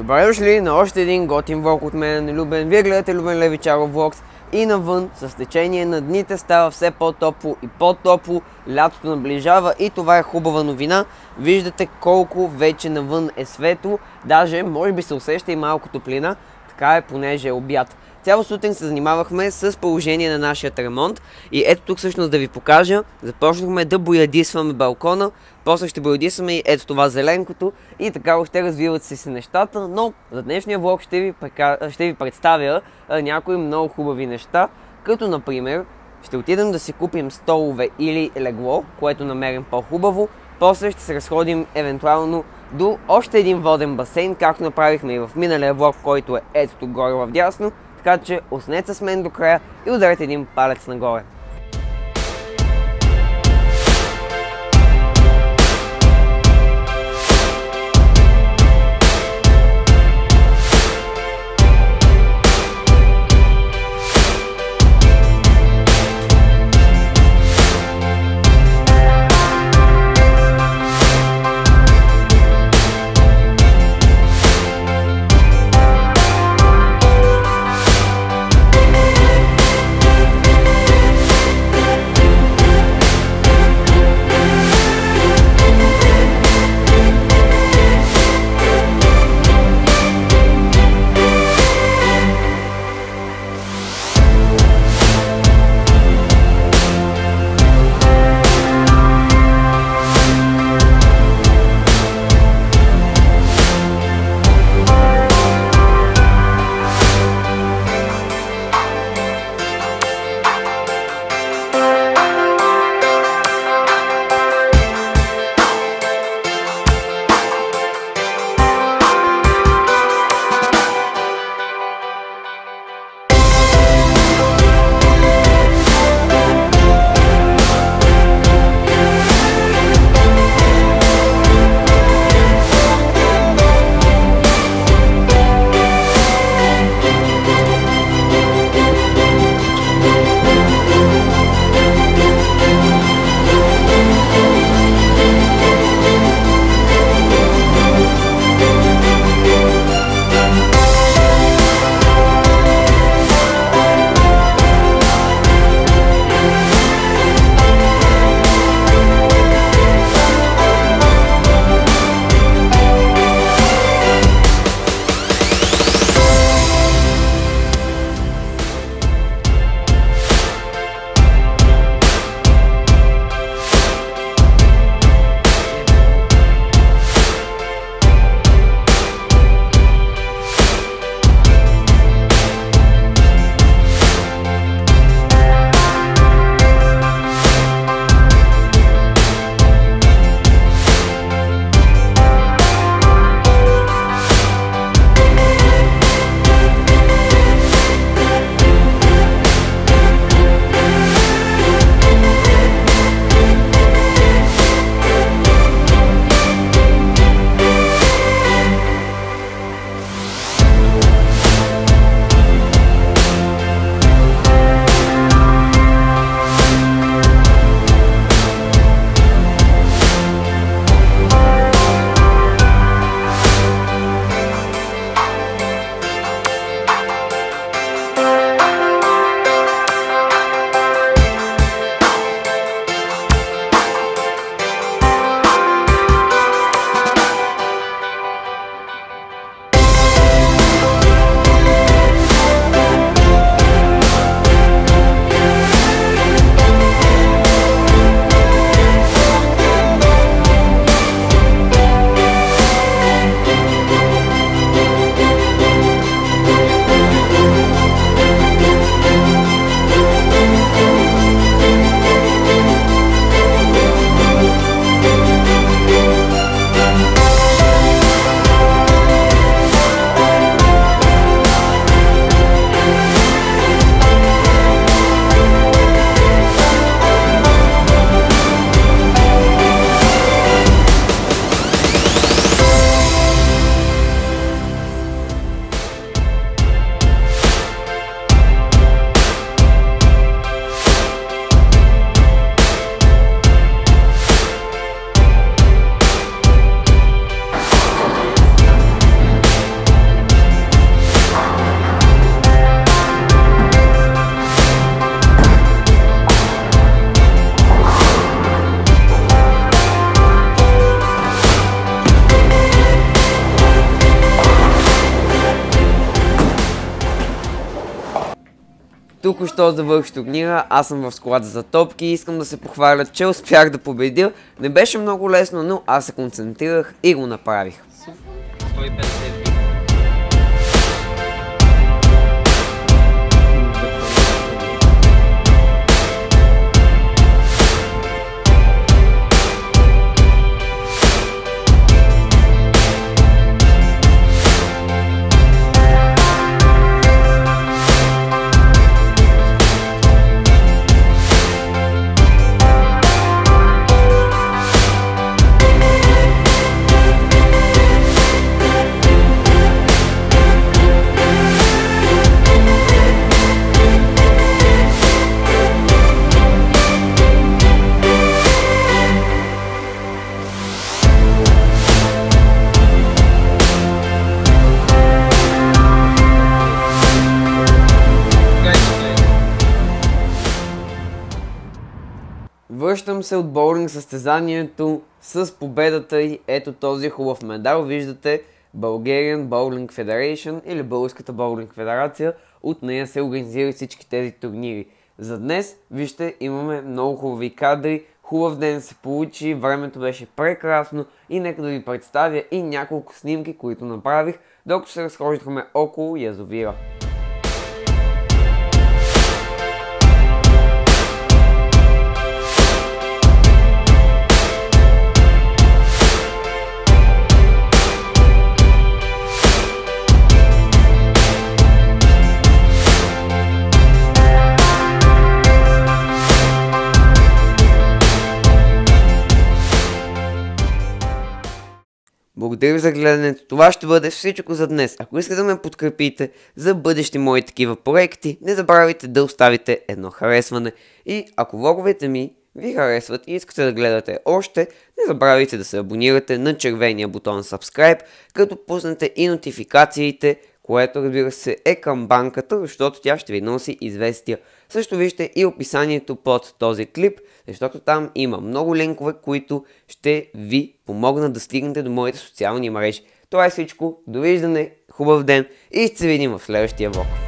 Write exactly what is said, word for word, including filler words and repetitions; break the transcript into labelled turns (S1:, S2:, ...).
S1: Добре дошли на още един готин влог от мен, Любен. Вие гледате Любен Левичаров влогс и навън с течение на дните става все по-топло и по-топло, лятото наближава и това е хубава новина. Виждате колко вече навън е светло, даже може би се усеща и малко топлина, така е понеже е обяд. Цяла сутрин се занимавахме с положение на нашия ремонт и ето тук всъщност да ви покажа. Започнахме да боядисваме балкона, после ще боядисваме и ето това зеленкото и така още развиват се си нещата, но за днешния влог ще ви, ще ви представя някои много хубави неща, като например ще отидем да си купим столове или легло, което намерим по-хубаво, после ще се разходим евентуално до още един воден басейн, както направихме и в миналия влог, който е ето тук горе вдясно. Така че останете с мен до края и ударете един палец нагоре. Току-що завърших турнира, аз съм в склада за топки и искам да се похваля, че успях да победя. Не беше много лесно, но аз се концентрирах и го направих. сто и петдесет. Връщам се от боулинг състезанието с победата и ето този хубав медал. Виждате Bulgarian Bowling Federation или Българската боулинг федерация. От нея се организират всички тези турнири. За днес, вижте, имаме много хубави кадри. Хубав ден се получи, времето беше прекрасно и нека да ви представя и няколко снимки, които направих, докато се разхождахме около язовира. Благодаря ви за гледането. Това ще бъде всичко за днес. Ако искате да ме подкрепите за бъдещи мои такива проекти, не забравяйте да оставите едно харесване. И ако влоговете ми ви харесват и искате да гледате още, не забравяйте да се абонирате на червения бутон Subscribe, като пуснете и нотификациите, което разбира се е камбанката, защото тя ще ви носи известия. Също вижте и описанието под този клип, защото там има много линкове, които ще ви помогнат да стигнете до моите социални мрежи. Това е всичко, довиждане, хубав ден и ще се видим в следващия влог.